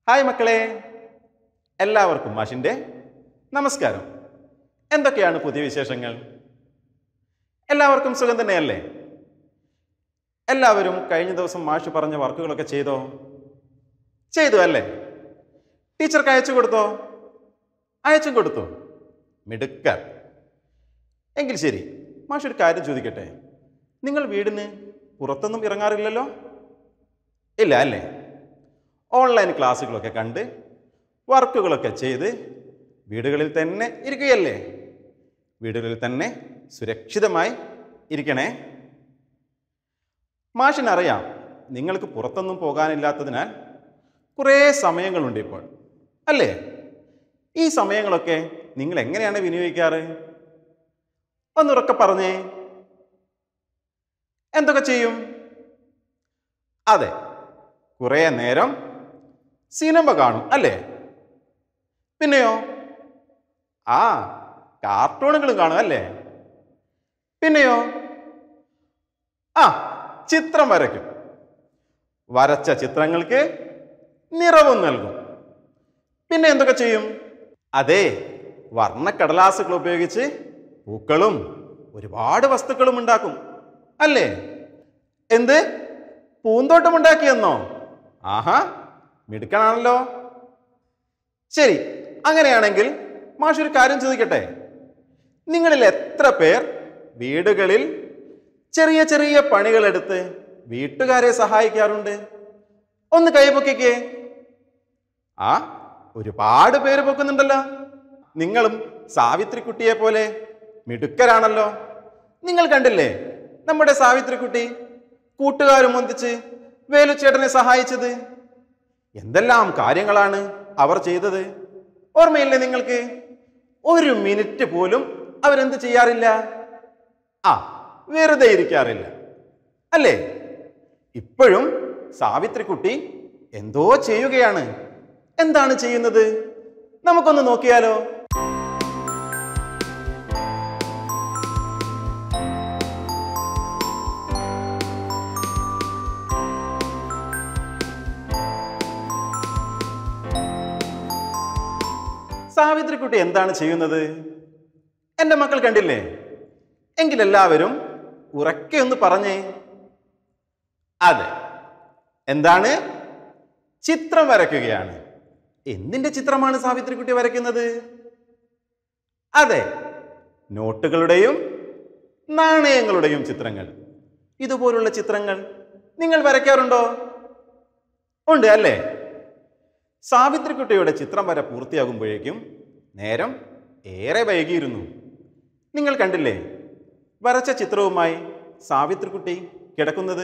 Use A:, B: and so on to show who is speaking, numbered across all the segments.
A: Hi മക്കളെ, എല്ലാവർക്കും മാഷിൻ്റെ നമസ്കാരം. എന്തൊക്കെയാണ് പുതിയ വിശേഷങ്ങൾ? എല്ലാവർക്കും സുഖം തന്നെയല്ലേ? എല്ലാവരും കഴിഞ്ഞ ദിവസം മാഷ് പറഞ്ഞ വർക്കുകളൊക്കെ ചെയ്തു അല്ലേ? ടീച്ചർക്ക് അയച്ചു കൊടുത്തോ? അയച്ചും കൊടുത്തു. മിടുക്കർ. എങ്കിൽ ശരി, മാഷ് ഒരു കാര്യം ചോദിക്കട്ടെ. നിങ്ങൾ വീടിന് പുറത്തൊന്നും ഇറങ്ങാറില്ലല്ലോ? ഇല്ല അല്ലേ? ഓൺലൈൻ ക്ലാസ്സുകളൊക്കെ കണ്ട് വർക്കുകളൊക്കെ ചെയ്ത് വീടുകളിൽ തന്നെ ഇരിക്കുകയല്ലേ? വീടുകളിൽ തന്നെ സുരക്ഷിതമായി ഇരിക്കണേ. മാഷിനറിയാം നിങ്ങൾക്ക് പുറത്തൊന്നും പോകാനില്ലാത്തതിനാൽ കുറേ സമയങ്ങളുണ്ട് ഇപ്പോൾ അല്ലേ? ഈ സമയങ്ങളൊക്കെ നിങ്ങൾ എങ്ങനെയാണ് വിനിയോഗിക്കാറ്? ഒന്നുറക്കെ പറഞ്ഞേ. എന്തൊക്കെ ചെയ്യും? അതെ, കുറേ നേരം സിനിമ കാണും അല്ലേ? പിന്നെയോ? കാർട്ടൂണുകളും കാണും അല്ലേ? പിന്നെയോ? ചിത്രം വരയ്ക്കും. വരച്ച ചിത്രങ്ങൾക്ക് നിറവും നൽകും. പിന്നെ എന്തൊക്കെ ചെയ്യും? അതെ, വർണ്ണക്കടലാസുകൾ ഉപയോഗിച്ച് പൂക്കളും ഒരുപാട് വസ്തുക്കളും ഉണ്ടാക്കും അല്ലേ? എന്ത്? പൂന്തോട്ടം ഉണ്ടാക്കിയെന്നോ? ആഹാ, മിടുക്കനാണല്ലോ. ശരി, അങ്ങനെയാണെങ്കിൽ മാഷ് ഒരു കാര്യം ചോദിക്കട്ടെ. നിങ്ങളിൽ എത്ര പേർ വീടുകളിൽ ചെറിയ ചെറിയ പണികളെടുത്ത് വീട്ടുകാരെ സഹായിക്കാറുണ്ട്? ഒന്ന് കൈപൊക്കിക്കേ. ഒരുപാട് പേര് പൊക്കുന്നുണ്ടല്ലോ. നിങ്ങളും സാവിത്രിക്കുട്ടിയെ പോലെ മിടുക്കരാണല്ലോ. നിങ്ങൾ കണ്ടില്ലേ നമ്മുടെ സാവിത്രിക്കുട്ടി കൂട്ടുകാരും ഒന്നിച്ച് വേലുച്ചേട്ടനെ സഹായിച്ചത്? എന്തെല്ലാം കാര്യങ്ങളാണ് അവർ ചെയ്തത്, ഓർമ്മയില്ലേ നിങ്ങൾക്ക്? ഒരു മിനിറ്റ് പോലും അവരെന്ത് ചെയ്യാറില്ല? വെറുതെ ഇരിക്കാറില്ല അല്ലേ? ഇപ്പോഴും സാവിത്രിക്കുട്ടി എന്തോ ചെയ്യുകയാണ്. എന്താണ് ചെയ്യുന്നത്? നമുക്കൊന്ന് നോക്കിയാലോ? സാവിത്രിക്കുട്ടി എന്താണ് ചെയ്യുന്നത്? എൻ്റെ മക്കൾ കണ്ടില്ലേ? എങ്കിലെല്ലാവരും ഉറക്കെ ഒന്ന് പറഞ്ഞേ. അതെ, എന്താണ്? ചിത്രം വരയ്ക്കുകയാണ്. എന്തിൻ്റെ ചിത്രമാണ് സാവിത്രിക്കുട്ടി വരയ്ക്കുന്നത്? അതെ, നോട്ടുകളുടെയും നാണയങ്ങളുടെയും ചിത്രങ്ങൾ. ഇതുപോലുള്ള ചിത്രങ്ങൾ നിങ്ങൾ വരയ്ക്കാറുണ്ടോ? ഉണ്ട് അല്ലേ? സാവിത്രിക്കുട്ടിയുടെ ചിത്രം വര പൂർത്തിയാകുമ്പോഴേക്കും നേരം ഏറെ വൈകിയിരുന്നു. നിങ്ങൾ കണ്ടില്ലേ വരച്ച ചിത്രവുമായി സാവിത്രിക്കുട്ടി കിടക്കുന്നത്?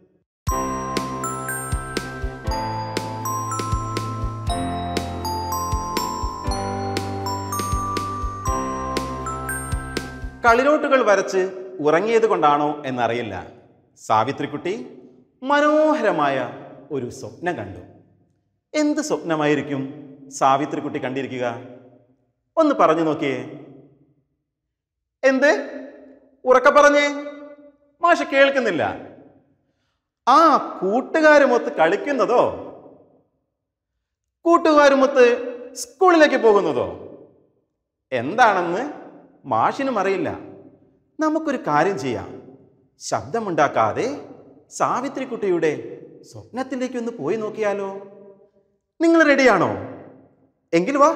A: കളിനോട്ടുകൾ വരച്ച് ഉറങ്ങിയത് കൊണ്ടാണോ എന്നറിയില്ല, സാവിത്രിക്കുട്ടി മനോഹരമായ ഒരു സ്വപ്നം കണ്ടു. എന്ത് സ്വപ്നമായിരിക്കും സാവിത്രിക്കുട്ടി കണ്ടിരിക്കുക? ഒന്ന് പറഞ്ഞു നോക്കിയേ. എന്ത്? ഉറക്കെ പറഞ്ഞേ. മാഷ് കേൾക്കുന്നില്ല. കൂട്ടുകാരുമൊത്ത് കളിക്കുന്നതോ? കൂട്ടുകാരുമൊത്ത് സ്കൂളിലേക്ക് പോകുന്നതോ? എന്താണെന്ന് മാഷിനും അറിയില്ല. നമുക്കൊരു കാര്യം ചെയ്യാം. ശബ്ദമുണ്ടാക്കാതെ സാവിത്രിക്കുട്ടിയുടെ സ്വപ്നത്തിലേക്ക് ഒന്ന് പോയി നോക്കിയാലോ? നിങ്ങൾ റെഡിയാണോ? എങ്കിൽ വാ.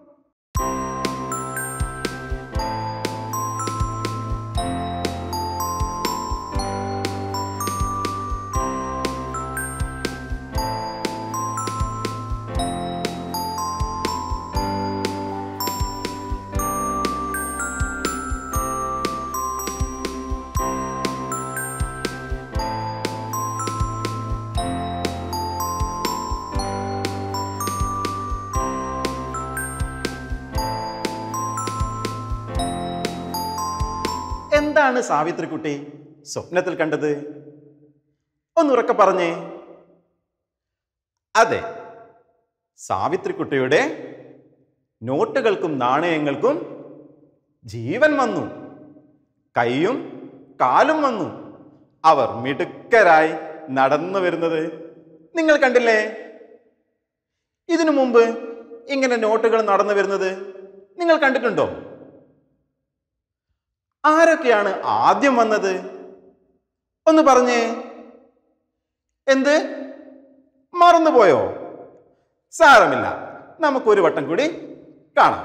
A: എന്താണ് സാവിത്രിക്കുട്ടി സ്വപ്നത്തിൽ കണ്ടത്? ഒന്നുറക്കെ പറഞ്ഞേ. അതെ, സാവിത്രിക്കുട്ടിയുടെ നോട്ടുകൾക്കും നാണയങ്ങൾക്കും ജീവൻ വന്നു. കൈയും കാലും വന്നു. അവർ മിടുക്കരായി നടന്നു വരുന്നത് നിങ്ങൾ കണ്ടില്ലേ? ഇതിനു മുമ്പ് ഇങ്ങനെ നോട്ടുകൾ നടന്നു വരുന്നത് നിങ്ങൾ കണ്ടിട്ടുണ്ടോ? ആരൊക്കെയാണ് ആദ്യം വന്നത്? ഒന്ന് പറഞ്ഞേ. എന്ത്? മറന്നുപോയോ? സാരമില്ല, നമുക്കൊരു വട്ടം കൂടി കാണാം.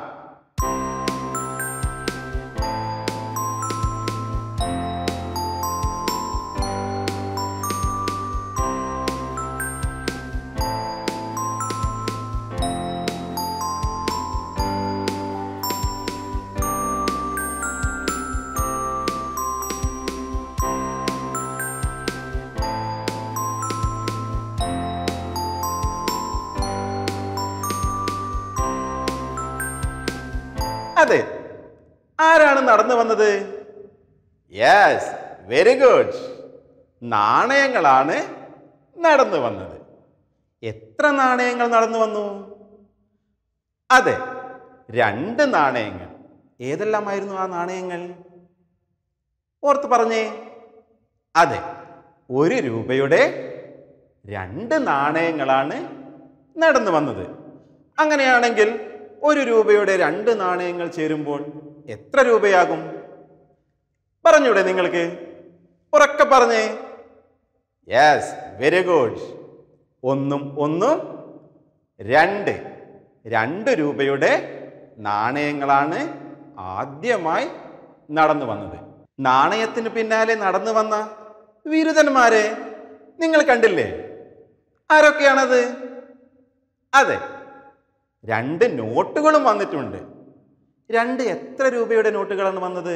A: അതെ, ആരാണ് നടന്നു വന്നത്? Yes, very good. നാണയങ്ങളാണ് നടന്നു വന്നത്. എത്ര നാണയങ്ങൾ നടന്നു വന്നു? അതെ, 2 നാണയങ്ങൾ. ഏതെല്ലാമായിരുന്നു ആ നാണയങ്ങൾ? ഓർത്ത് പറഞ്ഞേ. അതെ, 1 രൂപയുടെ 2 നാണയങ്ങളാണ് നടന്നു വന്നത്. അങ്ങനെയാണെങ്കിൽ 1 രൂപയുടെ 2 നാണയങ്ങൾ ചേരുമ്പോൾ എത്ര രൂപയാകും? പറഞ്ഞൂടെ നിങ്ങൾക്ക്? ഉറക്കെ പറഞ്ഞേ. Yes, very good. 1 1 2. 2 രൂപയുടെ നാണയങ്ങളാണ് ആദ്യമായി നടന്നു വന്നത്. നാണയത്തിന് പിന്നാലെ നടന്നു വന്ന വിരുദ്ധന്മാരെ നിങ്ങൾ കണ്ടില്ലേ? ആരൊക്കെയാണത്? അതെ, 2 നോട്ടുകളും വന്നിട്ടുണ്ട്. 2 എത്ര രൂപയുടെ നോട്ടുകളാണ് വന്നത്?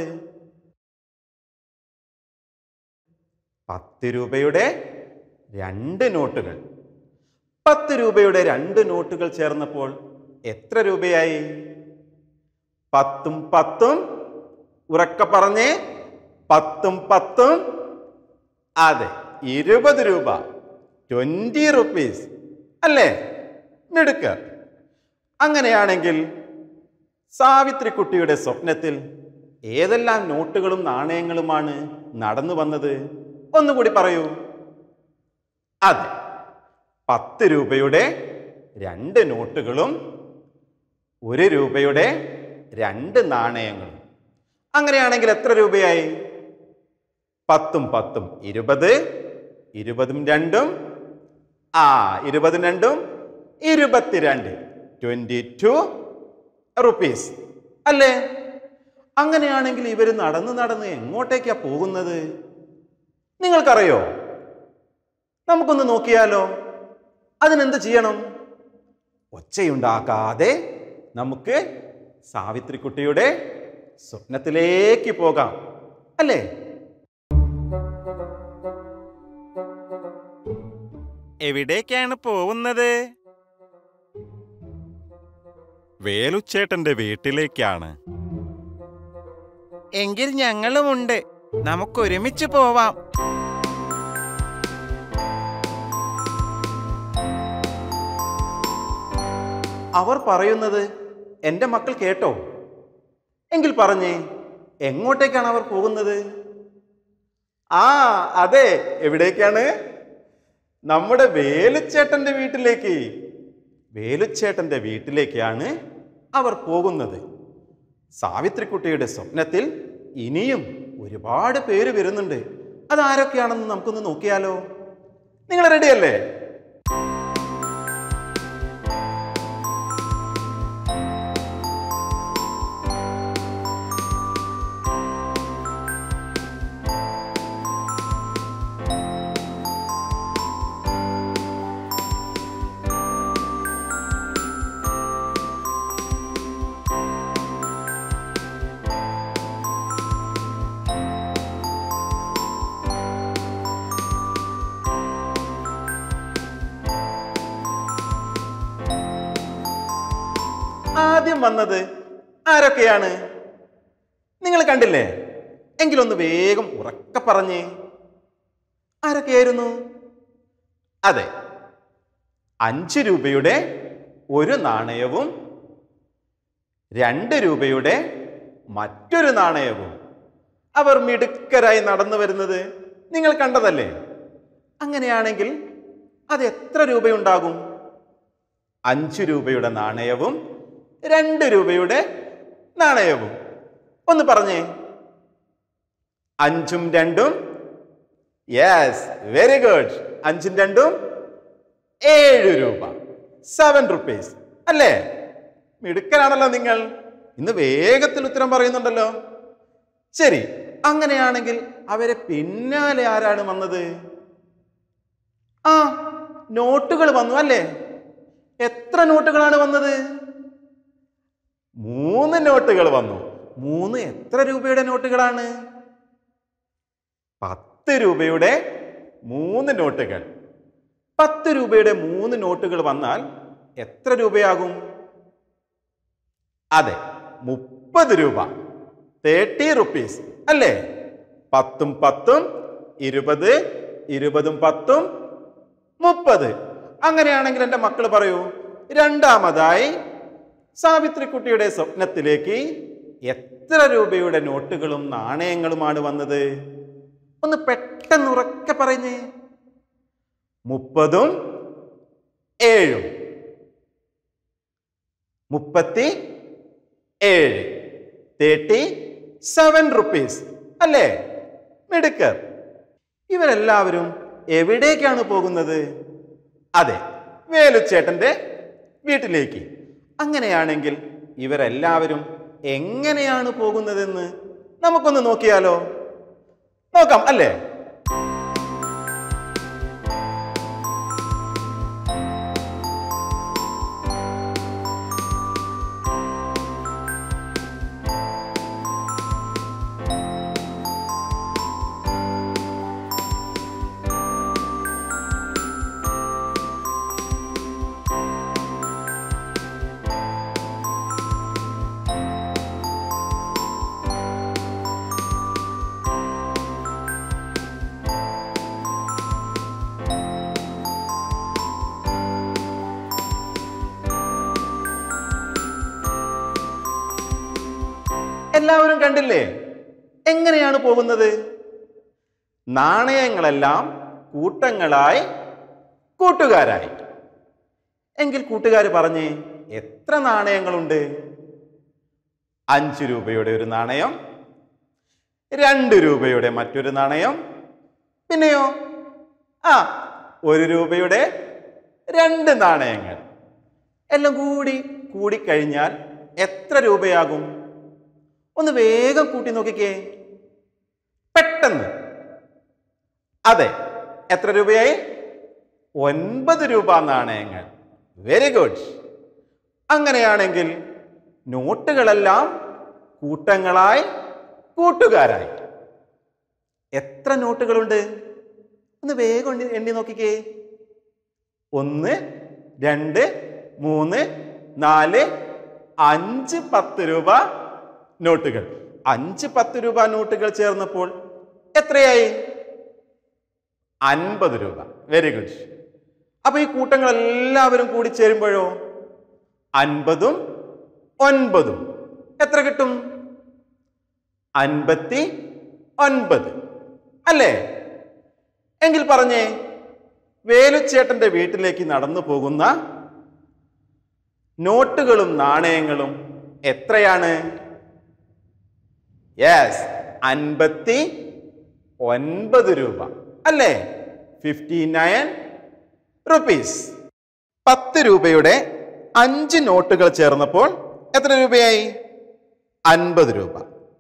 A: 10 രൂപയുടെ 2 നോട്ടുകൾ. 10 രൂപയുടെ 2 നോട്ടുകൾ ചേർന്നപ്പോൾ എത്ര രൂപയായി? 10ഉം 10ഉം. ഉറക്കെ പറഞ്ഞേ. 10ഉം 10ഉം. അതെ, 20 രൂപ. 20 റുപ്പീസ് അല്ലേ? മിടുക്കർ. അങ്ങനെയാണെങ്കിൽ സാവിത്രിക്കുട്ടിയുടെ സ്വപ്നത്തിൽ ഏതെല്ലാം നോട്ടുകളും നാണയങ്ങളുമാണ് നടന്നു വന്നത്? ഒന്നുകൂടി പറയൂ. അതെ, 10 രൂപയുടെ 2 നോട്ടുകളും 1 രൂപയുടെ 2 നാണയങ്ങളും. അങ്ങനെയാണെങ്കിൽ എത്ര രൂപയായി? 10ഉം 10ഉം 20. 20ഉം 2ഉം 20ഉം 2ഉം 22. 22 റുപ്പീസ് അല്ലേ? അങ്ങനെയാണെങ്കിൽ ഇവർ നടന്ന് നടന്ന് എങ്ങോട്ടേക്കാ പോകുന്നത്? നിങ്ങൾക്കറിയോ? നമുക്കൊന്ന് നോക്കിയാലോ. അതിനെന്ത് ചെയ്യണം? ഒച്ചയുണ്ടാക്കാതെ നമുക്ക് സാവിത്രിക്കുട്ടിയുടെ സ്വപ്നത്തിലേക്ക് പോകാം, അല്ലേ?
B: എവിടേക്കാണ് പോകുന്നത്? വേലുച്ചേട്ടന്റെ വീട്ടിലേക്കാണ്. എങ്കിൽ ഞങ്ങളുമുണ്ട്, നമുക്കൊരുമിച്ച് പോവാം.
A: അവർ പറയുന്നത് എൻ്റെ മക്കൾ കേട്ടോ? എങ്കിൽ പറഞ്ഞേ, എങ്ങോട്ടേക്കാണ് അവർ പോകുന്നത്? അതെ, എവിടേക്കാണ്? നമ്മുടെ വേലുച്ചേട്ടന്റെ വീട്ടിലേക്ക്. വേലുച്ചേട്ടന്റെ വീട്ടിലേക്കാണ് അവർ പോകുന്നത്. സാവിത്രിക്കുട്ടിയുടെ സ്വപ്നത്തിൽ ഇനിയും ഒരുപാട് പേര് വരുന്നുണ്ട്. അതാരൊക്കെയാണെന്ന് നമുക്കൊന്ന് നോക്കിയാലോ. നിങ്ങൾ റെഡിയല്ലേ? ആദ്യം വന്നത് ആരൊക്കെയാണ്? നിങ്ങൾ കണ്ടില്ലേ? എങ്കിലൊന്ന് വേഗം ഉറക്കെ പറഞ്ഞേ. ആരൊക്കെയായിരുന്നു? അതെ, 5 രൂപയുടെ 1 നാണയവും 2 രൂപയുടെ മറ്റൊരു നാണയവും. അവർ മിടുക്കരായി നടന്നു വരുന്നത് നിങ്ങൾ കണ്ടതല്ലേ? അങ്ങനെയാണെങ്കിൽ അത് എത്ര രൂപയുണ്ടാകും? 5 രൂപയുടെ നാണയവും 2 രൂപയുടെ നാണയവും. ഒന്ന് പറഞ്ഞേ. 5ഉം 2ഉം. Yes, very good. 5ഉം 2ഉം 7 രൂപ. 7 റുപ്പീസ് അല്ലേ? മിടുക്കനാണല്ലോ നിങ്ങൾ. ഇന്ന് വേഗത്തിൽ ഉത്തരം പറയുന്നുണ്ടല്ലോ. ശരി, അങ്ങനെയാണെങ്കിൽ അവരെ പിന്നാലെ ആരാണ് വന്നത്? ആ, നോട്ടുകൾ വന്നു അല്ലേ? എത്ര നോട്ടുകളാണ് വന്നത്? 3 നോട്ടുകൾ വന്നു. 3 എത്ര രൂപയുടെ നോട്ടുകളാണ്? 10 രൂപയുടെ 3 നോട്ടുകൾ. 10 രൂപയുടെ 3 നോട്ടുകൾ വന്നാൽ എത്ര രൂപയാകും? അതെ, 30 രൂപ. 30 റുപ്പീസ് അല്ലേ? 10ഉം 10ഉം 20, 20ഉം 10ഉം 30. അങ്ങനെയാണെങ്കിൽ എൻ്റെ മക്കൾ പറയൂ, രണ്ടാമതായി സാവിത്രിക്കുട്ടിയുടെ സ്വപ്നത്തിലേക്ക് എത്ര രൂപയുടെ നോട്ടുകളും നാണയങ്ങളുമാണ് വന്നത്? ഒന്ന് പെട്ടെന്ന് ഉറക്കെ പറഞ്ഞേ. 30ഉം 7ഉം. 37. 37 റുപ്പീസ് അല്ലേ? മിടുക്കർ. ഇവരെല്ലാവരും എവിടേക്കാണ് പോകുന്നത്? അതെ, വേലുച്ചേട്ടന്റെ വീട്ടിലേക്ക്. അങ്ങനെയാണെങ്കിൽ ഇവരെല്ലാവരും എങ്ങനെയാണ് പോകുന്നതെന്ന് നമുക്കൊന്ന് നോക്കിയാലോ? നോക്കാം അല്ലേ? എല്ലാവരും കണ്ടില്ലേ എങ്ങനെയാണ് പോകുന്നത്? നാണയങ്ങളെല്ലാം കൂട്ടങ്ങളായി കൂട്ടുകാരായി. എങ്കിൽ കൂട്ടുകാർ പറഞ്ഞേ, എത്ര നാണയങ്ങളുണ്ട്? 5 രൂപയുടെ ഒരു നാണയം, 2 രൂപയുടെ മറ്റൊരു നാണയം, പിന്നെയോ 1 രൂപയുടെ 2 നാണയങ്ങൾ. എല്ലാം കൂടിക്കഴിഞ്ഞാൽ എത്ര രൂപയാകും? ഒന്ന് വേഗം കൂട്ടി നോക്കിക്കേ, പെട്ടെന്ന്. അതെ, എത്ര രൂപയായി? 9 രൂപ നാണയങ്ങൾ. Very good. അങ്ങനെയാണെങ്കിൽ നോട്ടുകളെല്ലാം കൂട്ടങ്ങളായി കൂട്ടുകാരായി. എത്ര നോട്ടുകളുണ്ട്? ഒന്ന് വേഗം എണ്ണി നോക്കിക്കേ. 1, 2, 3, 4, 5, 10 രൂപ നോട്ടുകൾ. 5, 10 രൂപ നോട്ടുകൾ ചേർന്നപ്പോൾ എത്രയായി? 50 രൂപ. Very good. അപ്പൊ ഈ കൂട്ടങ്ങൾ എല്ലാവരും കൂടി ചേരുമ്പോഴോ 50ഉം 9ഉം എത്ര കിട്ടും? 59 അല്ലേ? എങ്കിൽ പറഞ്ഞേ, വേലുച്ചേട്ടന്റെ വീട്ടിലേക്ക് നടന്നു പോകുന്ന നോട്ടുകളും നാണയങ്ങളും എത്രയാണ്? യെസ്, 59 രൂപ അല്ലേ? 59 റുപ്പീസ്. 10 രൂപയുടെ 5 നോട്ടുകൾ ചേർന്നപ്പോൾ എത്ര രൂപയായി? 50 രൂപ.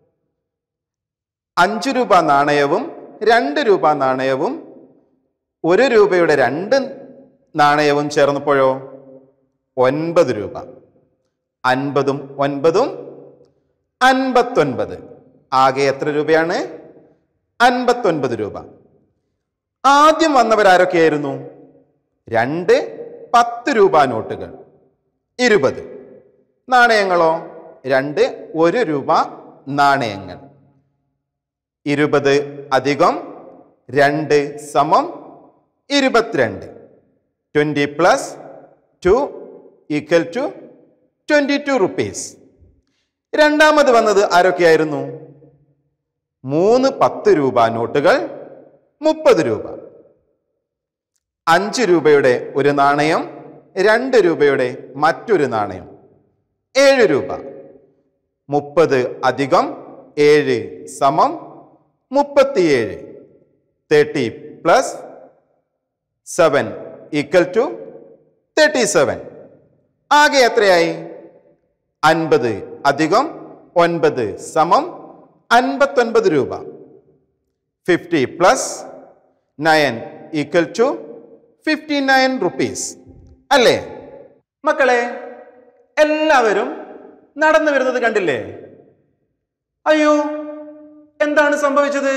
A: 5 രൂപ നാണയവും 2 രൂപ നാണയവും 1 രൂപയുടെ 2 നാണയവും ചേർന്നപ്പോഴോ 9 രൂപ. 50ഉം 9ഉം 59. ആകെ എത്ര രൂപയാണ്? 59 രൂപ. ആദ്യം വന്നവരാരൊക്കെയായിരുന്നു? 2 10 രൂപ നോട്ടുകൾ, 20. നാണയങ്ങളോ 2 1 രൂപ നാണയങ്ങൾ. 20 അധികം 2 സമം 22. 20 പ്ലസ് 2 ഈക്വൽ ടു 22 റുപ്പീസ്. രണ്ടാമത് വന്നത് ആരൊക്കെയായിരുന്നു? 3 10 രൂപ നോട്ടുകൾ, 30 രൂപ. 5 രൂപയുടെ ഒരു നാണയം, 2 രൂപയുടെ മറ്റൊരു നാണയം 7 രൂപ. 30 അധികം 7 സമം 37. 30 പ്ലസ് 7 ഈക്വൽ ടു 37. ആകെ എത്രയായി? 50 അധികം 9 സമം 59 രൂപ. 50 പ്ലസ് 9 ഈക്വൽ ടു 59 റുപ്പീസ് അല്ലേ? മക്കളെ, എല്ലാവരും നടന്നു വരുന്നത് കണ്ടില്ലേ? അയ്യോ, എന്താണ് സംഭവിച്ചത്?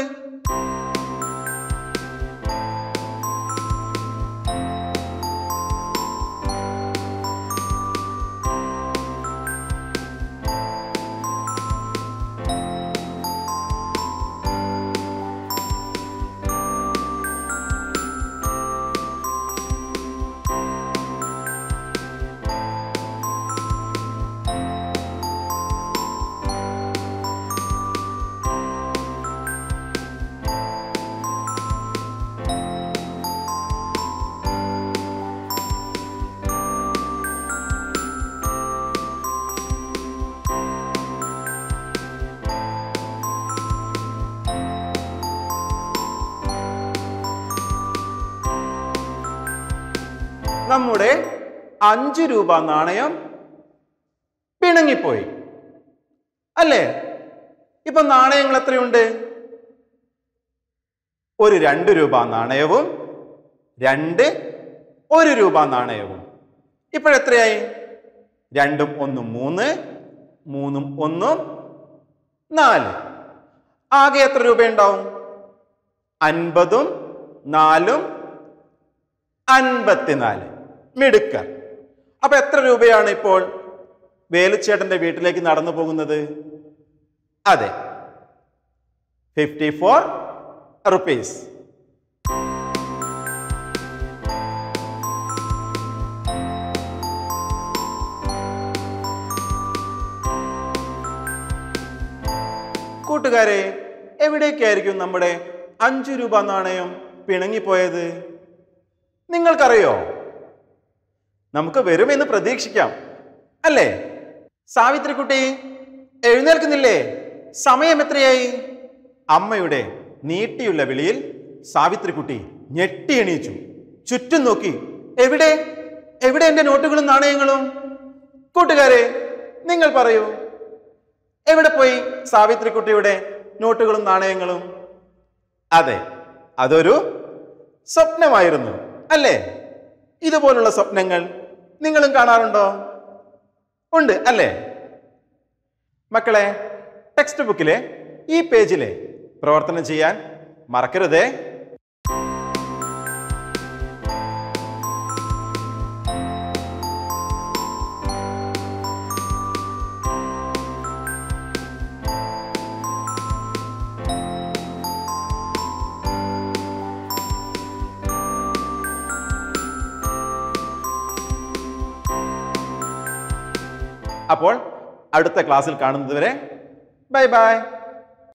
A: നമ്മുടെ 5 രൂപ നാണയം പിണങ്ങിപ്പോയി അല്ലേ? ഇപ്പൊ നാണയങ്ങൾ എത്രയുണ്ട്? ഒരു 2 രൂപ നാണയവും 2 1 രൂപ നാണയവും. ഇപ്പോഴെത്രയായി? 2ഉം 1ഉം 3, 3ഉം 1ഉം 4. ആകെ എത്ര രൂപയുണ്ടാവും? 50ഉം 4ഉം 54. മിടുക്കർ. അപ്പൊ എത്ര രൂപയാണ് ഇപ്പോൾ വേലുച്ചേട്ടന്റെ വീട്ടിലേക്ക് നടന്നു പോകുന്നത്? അതെ, 54 റുപ്പീസ്. കൂട്ടുകാരെ, എവിടേക്കായിരിക്കും നമ്മുടെ 5 രൂപ നാണയം പിണങ്ങിപ്പോയത്? നിങ്ങൾക്കറിയോ? നമുക്ക് വരുമെന്ന് പ്രതീക്ഷിക്കാം അല്ലേ? സാവിത്രിക്കുട്ടി, എഴുന്നേൽക്കുന്നില്ലേ? സമയം എത്രയായി? അമ്മയുടെ നീട്ടിയുള്ള വിളിയിൽ സാവിത്രിക്കുട്ടി ഞെട്ടി എണീച്ചു. ചുറ്റും നോക്കി. എവിടെ എവിടെ എൻ്റെ നോട്ടുകളും നാണയങ്ങളും? കൂട്ടുകാരെ, നിങ്ങൾ പറയൂ, എവിടെ പോയി സാവിത്രിക്കുട്ടിയുടെ നോട്ടുകളും നാണയങ്ങളും? അതെ, അതൊരു സ്വപ്നമായിരുന്നു അല്ലേ? ഇതുപോലുള്ള സ്വപ്നങ്ങൾ നിങ്ങളും കാണാറുണ്ടോ? ഉണ്ട് അല്ലേ? മക്കളെ, ടെക്സ്റ്റ് ബുക്കിലെ ഈ പേജിലെ പ്രവർത്തനം ചെയ്യാൻ മറക്കരുതേ. അപ്പോൾ അടുത്ത ക്ലാസ്സിൽ കാണുന്നതുവരെ ബൈ ബൈ.